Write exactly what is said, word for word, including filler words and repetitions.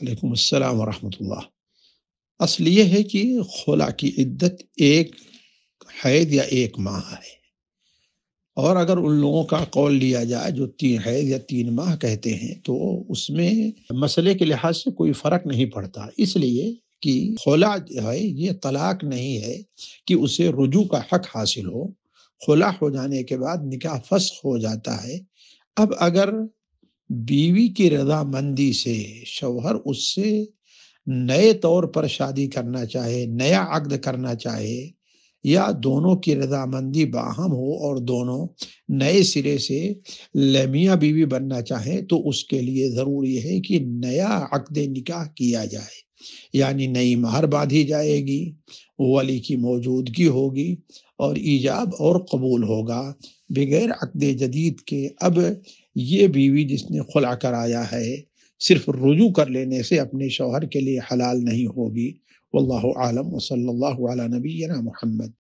وعلیکم السلام ورحمۃ اللہ۔ اصل یہ ہے کہ خلا کی عدت ایک حید یا ایک ماہ ہے، اور اگر ان لوگوں کا قول لیا جائے جو تین حید یا تین ماہ کہتے ہیں تو اس میں مسئلے کے لحاظ سے کوئی فرق نہیں پڑتا، اس لیے کہ خلا جو ہے یہ طلاق نہیں ہے کہ اسے رجوع کا حق حاصل ہو۔ خلا ہو جانے کے بعد نکاح فسخ ہو جاتا ہے۔ اب اگر بیوی کی رضامندی سے شوہر اس سے نئے طور پر شادی کرنا چاہے، نیا عقد کرنا چاہے، یا دونوں کی رضامندی باہم ہو اور دونوں نئے سرے سے میاں بیوی بننا چاہیں، تو اس کے لیے ضروری ہے کہ نیا عقد نکاح کیا جائے، یعنی نئی مہر باندھی جائے گی، ولی کی موجودگی ہوگی اور ایجاب اور قبول ہوگا۔ بغیر عقد جدید کے اب یہ بیوی جس نے خلع کرایا ہے صرف رجوع کر لینے سے اپنے شوہر کے لیے حلال نہیں ہوگی۔ واللہ عالم، وصلی اللہ علی نبینا محمد۔